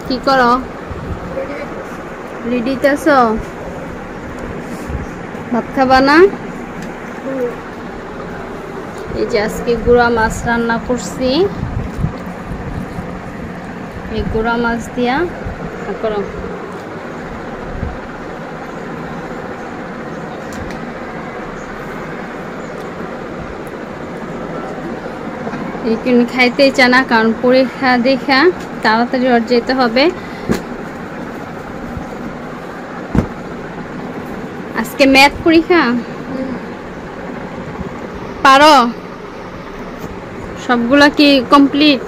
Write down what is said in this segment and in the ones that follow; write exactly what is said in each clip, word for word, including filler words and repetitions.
কি করো? রেডিতেছ? ভাত খাবা না? এই যে আজকে গুড়া মাছ রান্না করছি, এই গুড়া মাছ দিয়া করো। রিকুন খাইতে চায় না, কারণ পরীক্ষা দেখা তাড়াতাড়ি ওর যেতে হবে। আজকে ম্যাথ পরীক্ষা, পারো? সবগুলা কি কমপ্লিট?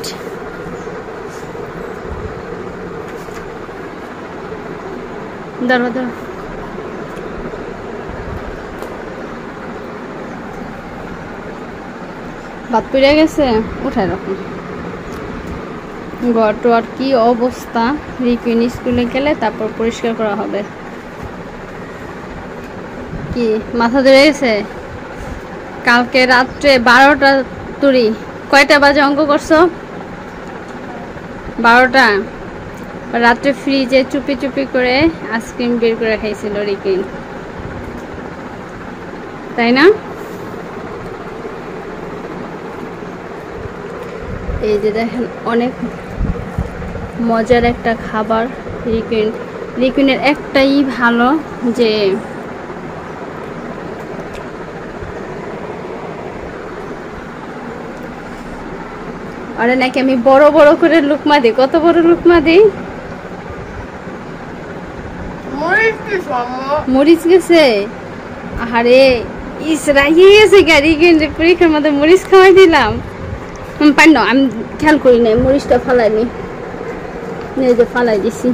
দাঁড়ো দাঁড়ো, ভাত পড়ে গেছে, উঠায় রাখুন। ঘর টর কি অবস্থা, রিকুইন স্কুলে গেলে তারপর পরিষ্কার করা হবে। কি মাথা ধরে গেছে? কালকে রাত্রে বারোটা তুরি, কয়টা বাজে অঙ্ক করছো? বারোটা। রাত্রে ফ্রিজে চুপি চুপি করে আইসক্রিম বের করে খাইছিল রিকুইন, তাই না? এই যে দেখেন অনেক মজার একটা খাবার রিকুইন। রিকুইনের একটাই ভালো যে আরে নাকি আমি বড় বড় করে লুকমা দিই। কত বড় লুকমা দিই? মরিচ গেছে, আরে ইস রাগিয়ে গেছে গাড়ি কিনে পরীক্ষার মধ্যে মরিচ খাওয়াই দিলাম। পাই না, আমি খেয়াল করি নাই, মরিচটা ফালাইনি, যে ফালাই দিছি।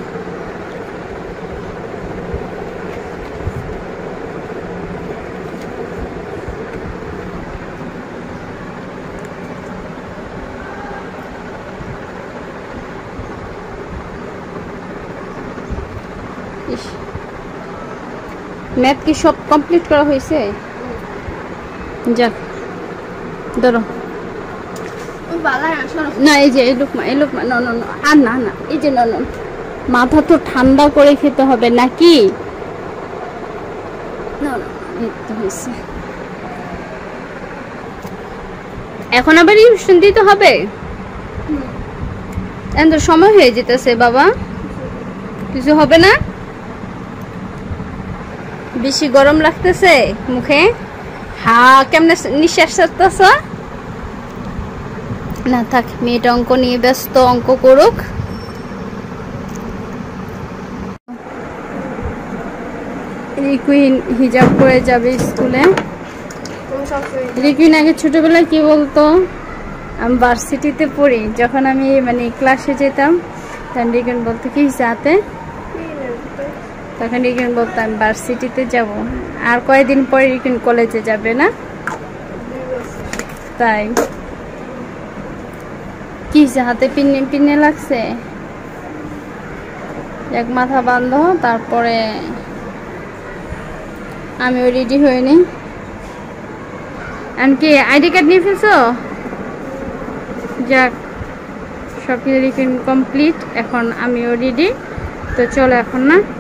ম্যাথ কি সব কমপ্লিট করা হয়েছে? যাক ধরো না, এই যে এই লুকমা, এই লুকমা ন ন আর না না, এই যে ন ন, মাথা তো ঠান্ডা করে খেতে হবে নাকি? হয়েছে, এখন আবার টিউশন দিতে হবে, এখন তো সময় হয়ে যেতেছে বাবা। কিছু হবে না? বেশি গরম লাগতেছে মুখে? হা, কেমনে নিঃশ্বাস ছাড়তেছ? না থাক, মেয়েটা অঙ্ক নিয়ে ব্যস্ত, অঙ্ক করুক। রিকুইন হিজাব করে যাবে স্কুলে। রিকুইন আগে ছোটবেলায় কি বলতো, আমি ভার্সিটিতে পড়ি, যখন আমি মানে ক্লাসে যেতাম তখন রিকুইন বলতো কি যাতে, তখন রিকুইন বলতো আমি ভার্সিটিতে যাব। আর কয়েকদিন পরে রিকুইন কলেজে যাবে না? তাই কি হাতে পিনে পিনে লাগছে, এক মাথা বান্ধ, তারপরে আমিও রেডি হয়ে নিই। এমনকি আইডি কার্ড নিয়ে ফেলছো? যাক, সব কিছু কমপ্লিট, এখন আমিও রেডি। তো চলো এখন না